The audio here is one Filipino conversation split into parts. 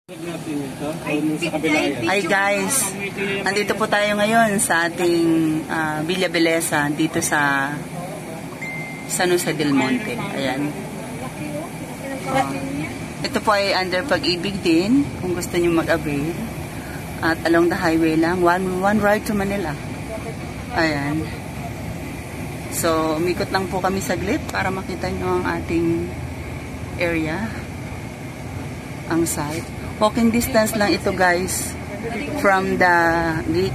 Hi guys, nandito po tayo ngayon sa ating Villa Belleza dito sa San Jose del Monte. Ayan. Ito po ay under Pag-ibig din kung gusto niyo mag-avail. At along the highway lang, one ride to Manila. Ayan. So, umikot lang po kami saglit para makita niyo ang ating area, ang site. Walking distance lang ito guys from the gate.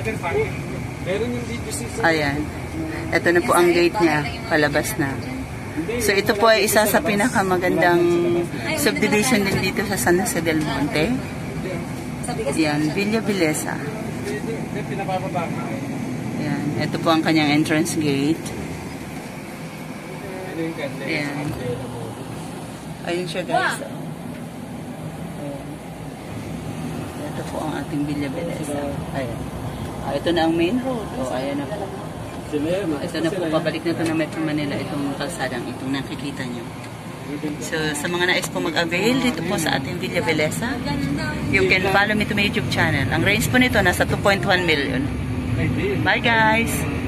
Ayan. Ito na po ang gate niya. Palabas na. So ito po ay isa sa pinakamagandang subdivision din dito sa San Jose del Monte. Ayan. Villa Belleza. Ayan. Ito po ang kanyang entrance gate. Ayan. Ayun siya guys. Ito po ang ating Villa Belleza. Ayan. Ito na ang main road. Ayan na po. Ito na po, pabalik na ito ng Metro Manila, itong kalsadang itong nakikita nyo. So, sa mga nais po mag-avail dito po sa ating Villa Belleza, you can follow me to my YouTube channel. Ang range po nito nasa 2.1 million. Bye guys!